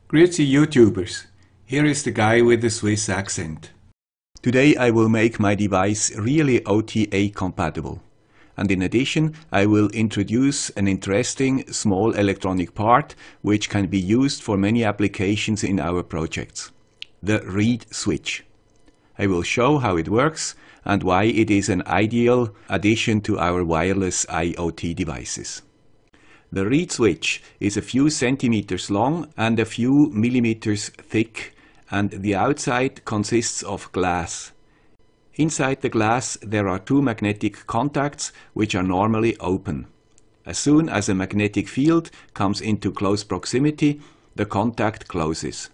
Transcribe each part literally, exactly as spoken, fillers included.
Grüezi YouTubers, here is the guy with the Swiss accent. Today I will make my device really O T A compatible. And in addition, I will introduce an interesting small electronic part which can be used for many applications in our projects. The reed switch. I will show how it works and why it is an ideal addition to our wireless I O T devices. The reed switch is a few centimeters long and a few millimeters thick, and the outside consists of glass. Inside the glass there are two magnetic contacts which are normally open. As soon as a magnetic field comes into close proximity, the contact closes.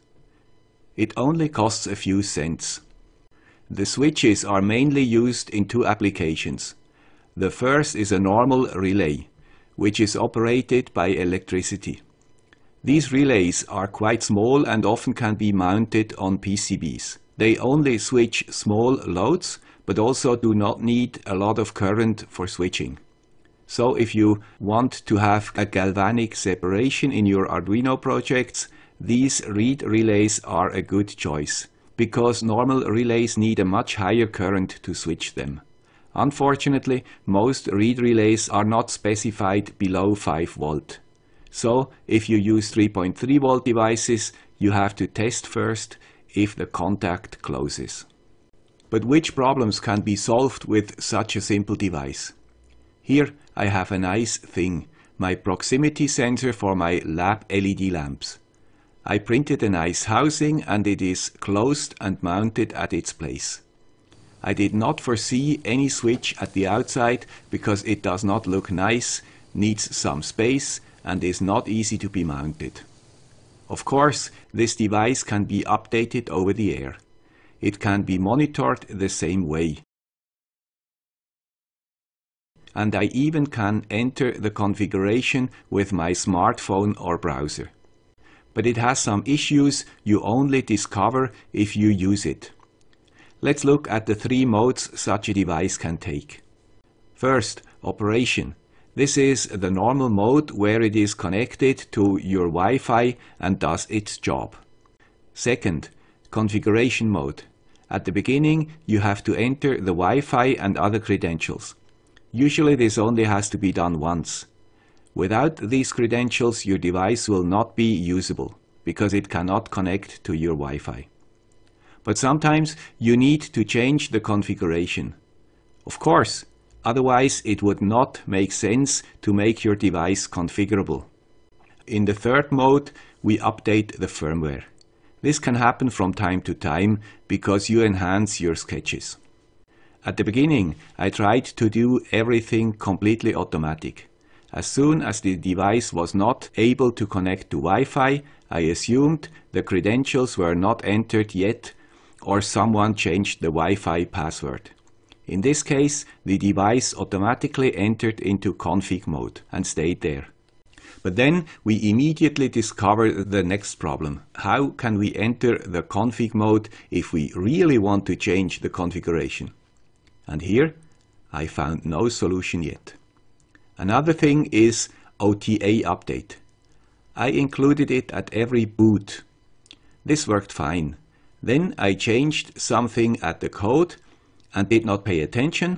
It only costs a few cents. The switches are mainly used in two applications. The first is a normal relay, which is operated by electricity. These relays are quite small and often can be mounted on P C Bs. They only switch small loads, but also do not need a lot of current for switching. So if you want to have a galvanic separation in your Arduino projects, these reed relays are a good choice, because normal relays need a much higher current to switch them. Unfortunately, most reed relays are not specified below five volt. So, if you use three point three volt devices, you have to test first if the contact closes. But which problems can be solved with such a simple device? Here I have a nice thing, my proximity sensor for my lab L E D lamps. I printed a nice housing and it is closed and mounted at its place. I did not foresee any switch at the outside because it does not look nice, needs some space and is not easy to be mounted. Of course, this device can be updated over the air. It can be monitored the same way. And I even can enter the configuration with my smartphone or browser. But it has some issues you only discover if you use it. Let's look at the three modes such a device can take. First, operation. This is the normal mode where it is connected to your Wi-Fi and does its job. Second, configuration mode. At the beginning, you have to enter the Wi-Fi and other credentials. Usually this only has to be done once. Without these credentials, your device will not be usable, because it cannot connect to your Wi-Fi. But sometimes you need to change the configuration. Of course, otherwise it would not make sense to make your device configurable. In the third mode, we update the firmware. This can happen from time to time because you enhance your sketches. At the beginning, I tried to do everything completely automatic. As soon as the device was not able to connect to Wi-Fi, I assumed the credentials were not entered yet, or someone changed the Wi-Fi password. In this case, the device automatically entered into config mode and stayed there. But then we immediately discovered the next problem. How can we enter the config mode if we really want to change the configuration? And here I found no solution yet. Another thing is O T A update. I included it at every boot. This worked fine. Then I changed something at the code and did not pay attention,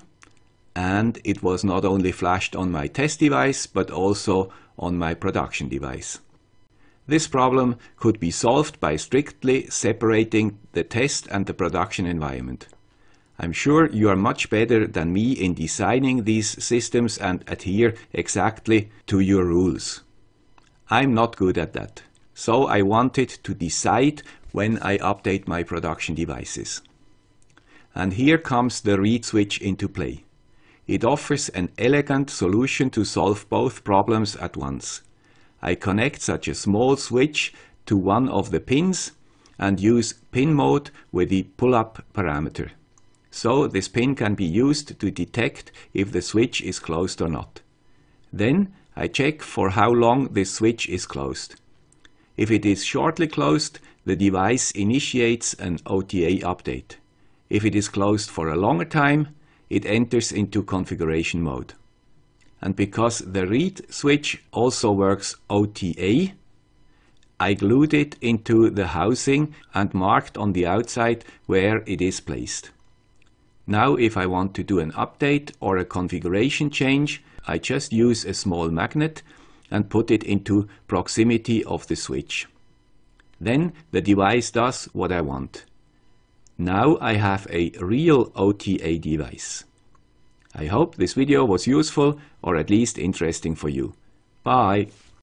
and it was not only flashed on my test device but also on my production device. This problem could be solved by strictly separating the test and the production environment. I'm sure you are much better than me in designing these systems and adhere exactly to your rules. I'm not good at that, so I wanted to decide when I update my production devices. And here comes the reed switch into play. It offers an elegant solution to solve both problems at once. I connect such a small switch to one of the pins and use pin mode with the pull-up parameter. So this pin can be used to detect if the switch is closed or not. Then I check for how long this switch is closed. If it is shortly closed, the device initiates an O T A update. If it is closed for a longer time, it enters into configuration mode. And because the reed switch also works O T A, I glued it into the housing and marked on the outside where it is placed. Now if I want to do an update or a configuration change, I just use a small magnet and put it into proximity of the switch. Then the device does what I want. Now I have a real O T A device. I hope this video was useful or at least interesting for you. Bye!